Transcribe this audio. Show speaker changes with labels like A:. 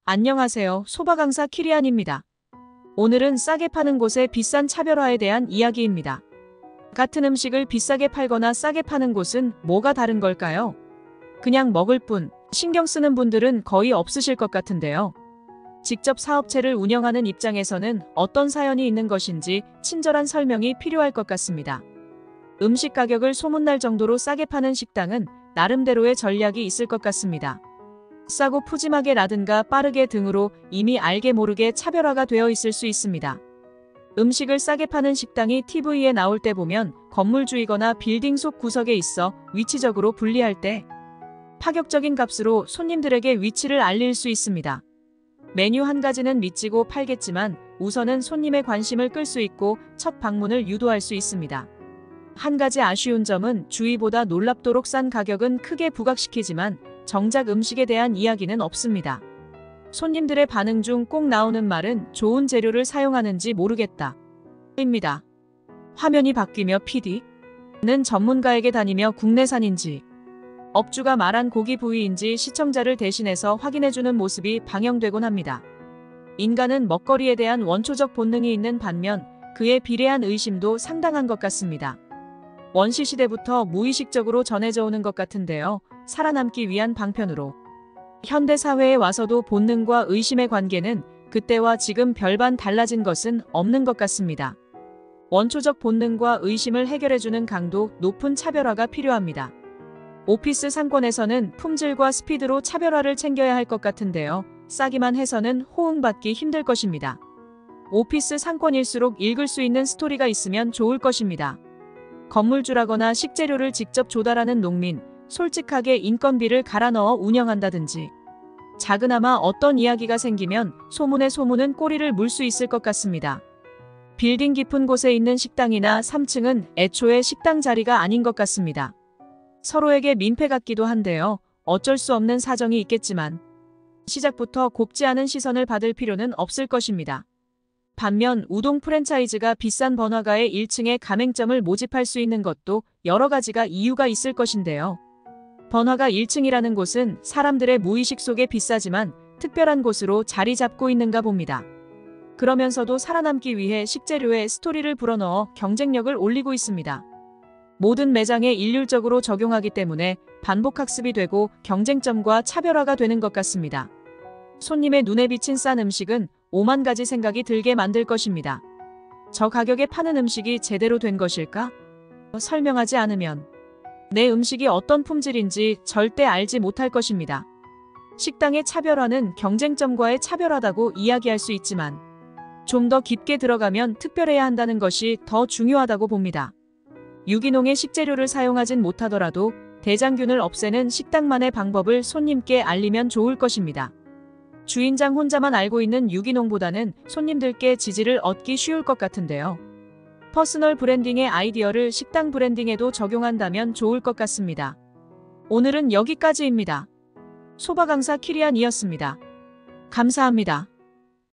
A: 안녕하세요. 소바강사 키리안입니다. 오늘은 싸게 파는 곳의 비싼 차별화에 대한 이야기입니다. 같은 음식을 비싸게 팔거나 싸게 파는 곳은 뭐가 다른 걸까요? 그냥 먹을 뿐 신경 쓰는 분들은 거의 없으실 것 같은데요. 직접 사업체를 운영하는 입장에서는 어떤 사연이 있는 것인지 친절한 설명이 필요할 것 같습니다. 음식 가격을 소문날 정도로 싸게 파는 식당은 나름대로의 전략이 있을 것 같습니다. 싸고 푸짐하게 라든가 빠르게 등으로 이미 알게 모르게 차별화가 되어 있을 수 있습니다. 음식을 싸게 파는 식당이 TV에 나올 때 보면 건물주이거나 빌딩 속 구석에 있어 위치적으로 불리할 때 파격적인 값으로 손님들에게 위치를 알릴 수 있습니다. 메뉴 한 가지는 미치고 팔겠지만 우선은 손님의 관심을 끌 수 있고 첫 방문을 유도할 수 있습니다. 한 가지 아쉬운 점은 주위보다 놀랍도록 싼 가격은 크게 부각시키지만 정작 음식에 대한 이야기는 없습니다. 손님들의 반응 중 꼭 나오는 말은 좋은 재료를 사용하는지 모르겠다 입니다. 화면이 바뀌며 PD는 전문가에게 다니며 국내산인지 업주가 말한 고기 부위인지 시청자를 대신해서 확인해주는 모습이 방영되곤 합니다. 인간은 먹거리에 대한 원초적 본능이 있는 반면 그에 비례한 의심도 상당한 것 같습니다. 원시시대부터 무의식적으로 전해져 오는 것 같은데요. 살아남기 위한 방편으로. 현대사회에 와서도 본능과 의심의 관계는 그때와 지금 별반 달라진 것은 없는 것 같습니다. 원초적 본능과 의심을 해결해주는 강도 높은 차별화가 필요합니다. 오피스 상권에서는 품질과 스피드로 차별화를 챙겨야 할 것 같은데요. 싸기만 해서는 호응받기 힘들 것입니다. 오피스 상권일수록 읽을 수 있는 스토리가 있으면 좋을 것입니다. 건물주라거나 식재료를 직접 조달하는 농민, 솔직하게 인건비를 갈아 넣어 운영한다든지 작으나마 어떤 이야기가 생기면 소문에 소문은 꼬리를 물 수 있을 것 같습니다. 빌딩 깊은 곳에 있는 식당이나 3층은 애초에 식당 자리가 아닌 것 같습니다. 서로에게 민폐 같기도 한데요. 어쩔 수 없는 사정이 있겠지만 시작부터 곱지 않은 시선을 받을 필요는 없을 것입니다. 반면 우동 프랜차이즈가 비싼 번화가의 1층에 가맹점을 모집할 수 있는 것도 여러 가지가 이유가 있을 것인데요. 번화가 1층이라는 곳은 사람들의 무의식 속에 비싸지만 특별한 곳으로 자리 잡고 있는가 봅니다. 그러면서도 살아남기 위해 식재료에 스토리를 불어넣어 경쟁력을 올리고 있습니다. 모든 매장에 일률적으로 적용하기 때문에 반복학습이 되고 경쟁점과 차별화가 되는 것 같습니다. 손님의 눈에 비친 싼 음식은 5만 가지 생각이 들게 만들 것입니다. 저 가격에 파는 음식이 제대로 된 것일까? 설명하지 않으면 내 음식이 어떤 품질인지 절대 알지 못할 것입니다. 식당의 차별화는 경쟁점과의 차별화다고 이야기할 수 있지만 좀 더 깊게 들어가면 특별해야 한다는 것이 더 중요하다고 봅니다. 유기농의 식재료를 사용하진 못하더라도 대장균을 없애는 식당만의 방법을 손님께 알리면 좋을 것입니다. 주인장 혼자만 알고 있는 유기농보다는 손님들께 지지를 얻기 쉬울 것 같은데요. 퍼스널 브랜딩의 아이디어를 식당 브랜딩에도 적용한다면 좋을 것 같습니다. 오늘은 여기까지입니다. 소바강사 키리안이었습니다. 감사합니다.